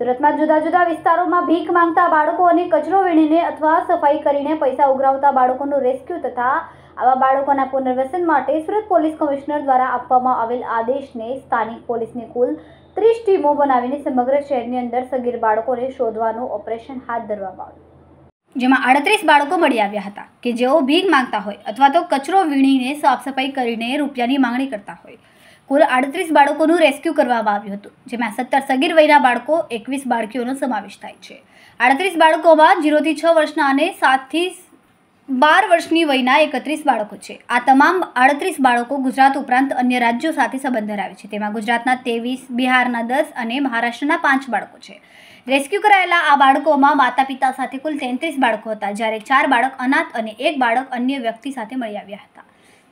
સુરતમાં જુદા જુદા વિસ્તારોમાં ભીખ માંગતા બાળકો અને કચરો વીણીને અથવા સફાઈ કરીને પૈસા ઉઘરાવતા બાળકોનું રેસ્ક્યુ તથા આવા બાળકોના પુનર્વસન માટે સુરત પોલીસ કમિશનર દ્વારા આપવામાં આવેલ આદેશને સ્થાનિક પોલીસની કુલ 30 ટીમો બનાવીને સમગ્ર શહેરની અંદર સગીર બાળકોને શોધવાનું ઓપરેશન હાથ ધરવામાં આવ્યું, જેમાં 38 બાળકો મળી આવ્યા હતા કે જેઓ ભીખ માંગતા હોય અથવા તો કચરો વીણીને સાફ સફાઈ કરીને રૂપિયાની માંગણી કરતા હોય। કુલ 38 બાળકોનું રેસ્ક્યુ કરવામાં આવ્યું હતું, જેમાં 17 સગીર વયના બાળકો 21 બાળકીઓનો સમાવેશ થાય છે। 38 બાળકોમાં 0 થી 6 વર્ષના અને 7 થી 12 વર્ષની વયના 31 બાળકો છે। આ તમામ 38 બાળકો ગુજરાત ઉપરાંત અન્ય રાજ્યો સાથે સંબંધ ધરાવે છે। તેમાં ગુજરાતના 23, બિહારના 10 અને મહારાષ્ટ્રના 5 બાળકો છે। રેસ્ક્યુ કરાયેલા આ બાળકોમાં માતા પિતા સાથે કુલ 33 બાળકો હતા, જ્યારે 4 બાળક અનાથ અને 1 બાળક અન્ય વ્યક્તિ સાથે મળી આવ્યા હતા।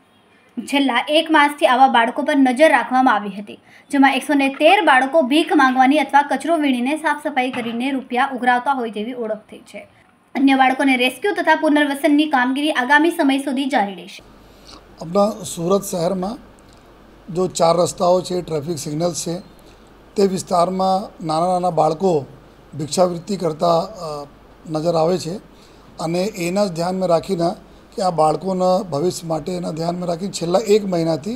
છેલ્લા 1 માસથી આવા બાળકો પર નજર રાખવામાં આવી હતી, જેમાં 113 બાળકો ભીખ માંગવાની અથવા કચરો વીણીને સાફ સફાઈ કરીને રૂપિયા ઉઘરાવતા હોય તેવી ઓળખ થઈ છે। अन्य बाळकों ने रेस्क्यू तथा पुनर्वसन की कामगीरी आगामी समय सुधी जारी रहेशे। अपना सूरत शहर में जो 4 रस्ताओं है, ट्रैफिक सिग्नल्स है, ते विस्तार में नाना नाना बाळको भिक्षावृत्ति करता नजर आवे छे अने एना ध्यान में राखीने कि आ बाळकोना भविष्य माटे एना ध्यान में राखी छेल्ला 1 महीनाथी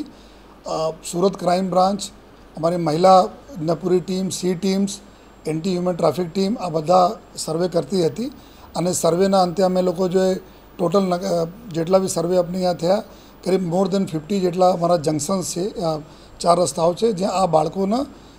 सूरत क्राइम ब्रांच, अमारी महिला पूरी team, C teams, anti human traffic team आ बधा सर्वे करती हती અને સર્વેના અંતે અમે લોકો જો ટોટલ જેટલા બી સર્વે આપણે અહીંયા થયા કરીબ મોર દેન 50 જેટલા અમારા જંક્શન્સ છે, 4 રસ્તાઓ છે જ્યાં આ બાળકોને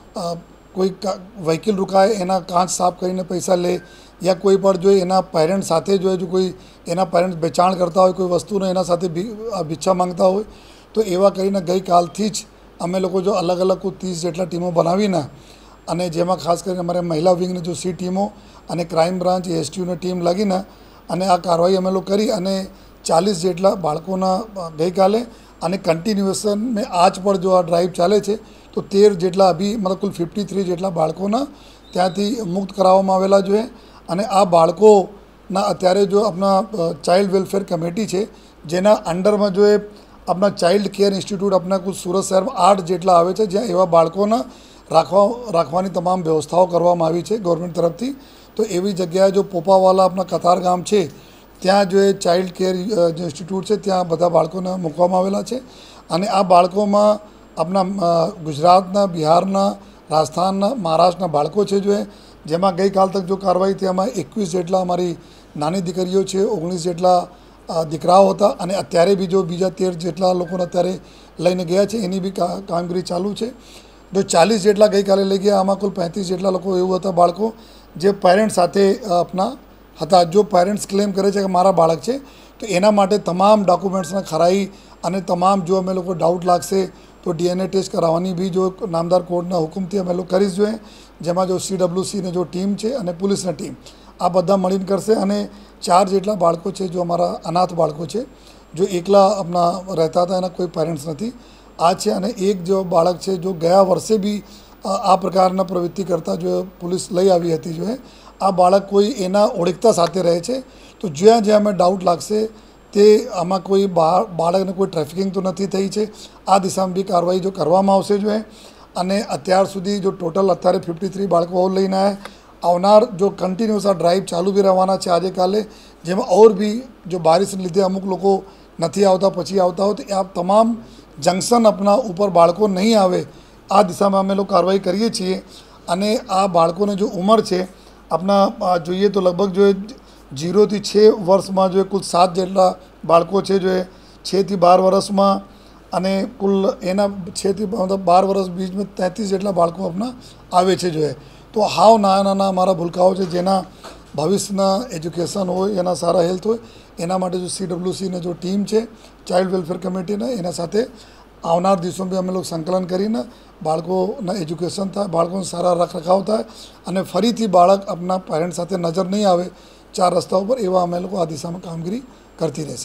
કોઈ વ્હીકલ રૂકાય એના કાચ સાફ કરીને પૈસા લે યા કોઈ પણ જો એના પેરેન્ટ્સ સાથે જો કોઈ એના પેરેન્ટ્સ વેચાણ કરતા હોય કોઈ વસ્તુનો એના સાથે ભિક્ષા માંગતા હોય તો એવા કરીને ગઈકાલથી જ અમે લોકો જો અલગ અલગ કુલ 30 જેટલા ટીમો બનાવીને અને જેમાં ખાસ કરીને અમારે મહિલા વિંગની જો સી ટીમો અને ક્રાઇમ બ્રાન્ચ એસટીયુની ટીમ લાગીને અને આ કાર્યવાહી અમે લોકો કરી અને 40 જેટલા બાળકોના ગઈકાલે અને કન્ટિન્યુએશન મેં આજ પણ જો આ ડ્રાઈવ ચાલે છે તો 13 જેટલા અભી મતલબ કુલ 53 જેટલા બાળકોના ત્યાંથી મુક્ત કરાવવામાં આવેલા જોઈએ। અને આ બાળકોના અત્યારે જો આપણા ચાઇલ્ડ વેલફેર કમિટી છે જેના અંડરમાં જો આપણા ચાઇલ્ડ કેર ઇન્સ્ટિટ્યૂટ આપણા કુલ સુરત શહેરમાં 8 જેટલા આવે છે જ્યાં એવા બાળકોના રાખવાની તમામ વ્યવસ્થાઓ કરવામાં આવી છે ગવર્મેન્ટ તરફથી। તો એવી જગ્યાએ જો પોપાવાલા આપણા કતાર ગામ છે ત્યાં જો ચાઇલ્ડ કેર ઇન્સ્ટિટ્યૂટ છે ત્યાં બધા બાળકોને મૂકવામાં આવેલા છે અને આ બાળકોમાં આપણા ગુજરાતના, બિહારના, રાજસ્થાનના, મહારાષ્ટ્રના બાળકો છે જો જેમાં ગઈકાલ તક જો કાર્યવાહી તેમાં 21 જેટલા અમારી નાની દીકરીઓ છે, 19 જેટલા દીકરાઓ હતા અને અત્યારે બી જો બીજા 13 જેટલા લોકોને અત્યારે લઈને ગયા છે એની બી કામગીરી ચાલુ છે। जो 40 જેટલા ગઈકાલે લઈ ગયા આમાં કુલ 35 જેટલા લોકો એવું હતા બાળકો જે પેરેન્ટ્સ સાથે આપના હતા। જો પેરેન્ટ્સ ક્લેમ કરે છે કે મારા બાળક છે તો એના માટે તમામ ડોક્યુમેન્ટ્સને ખરાઈ અને તમામ જો અમે લોકો ડાઉટ લાગશે તો ડીએનએ ટેસ્ટ કરાવવાની બી જો નામદાર કોર્ટના હુકમથી અમે લોકો કરી જોઈએ, જેમાં જો CWCની જો ટીમ છે અને પોલીસની ટીમ આ બધા મળીને કરશે। અને 4 જેટલા બાળકો છે જો અમારા અનાથ બાળકો છે જો એકલા આપણા રહેતા હતા એના કોઈ પેરેન્ટ્સ નથી આ છે અને એક જો બાળક છે જો ગયા વર્ષે બી આ પ્રકારના પ્રવૃત્તિ કરતા જો પોલીસ લઈ આવી હતી જો આ બાળક કોઈ એના ઓળખતા સાથે રહે છે તો જ્યાં જ્યાં અમે ડાઉટ લાગશે તે આમાં કોઈ બાળકને કોઈ ટ્રાફિકિંગ તો નથી થઈ છે આ દિશામાં બી કાર્યવાહી જો કરવામાં આવશે જો અને અત્યાર સુધી જો ટોટલ અત્યારે 53 બાળકો લઈને આવનાર જો કન્ટિન્યુઅસ આ ડ્રાઈવ ચાલુ બી રહેવાના છે આજે કાલે, જેમાં ઓર બી જો બારિશને લીધે અમુક લોકો નથી આવતા પછી આવતા હોય તો આ તમામ જંક્શન अपना ऊपर बाळको नहीं आवे आ दिशा में अमे लोग कार्रवाई करिए छीए। अने आ बाळकोने जो उम्र है अपना जोईए तो लगभग जो 0 થી 6 वर्ष में जो कुल 7 जेटला बाळको है जो 6 થી 12 वर्ष में अने कुल एना 6 થી 12 वर्ष बीच में 33 जेटला बाळको अपना आवे छे जो तो हाव नाना नाना अमारा भूलकाओ है जेना भविष्यना एज्युकेशन हो एना सारा हेल्थ हो एना माटे जो CWC ने जो टीम है चाइल्ड वेलफेर कमिटी ने एना साथे आवनार दिवसों में अमे लोग संकलन करीने बाळकोना एज्युकेशन थाय, बाळकोने सारा रखरखाव थाय अने फरीथी बाळक अपना पेरेंट्स साथे नजर नहीं आवे 4 रस्ताओं पर एवा अमे लोग आ दिशा में कामगीरी करती रहेशे।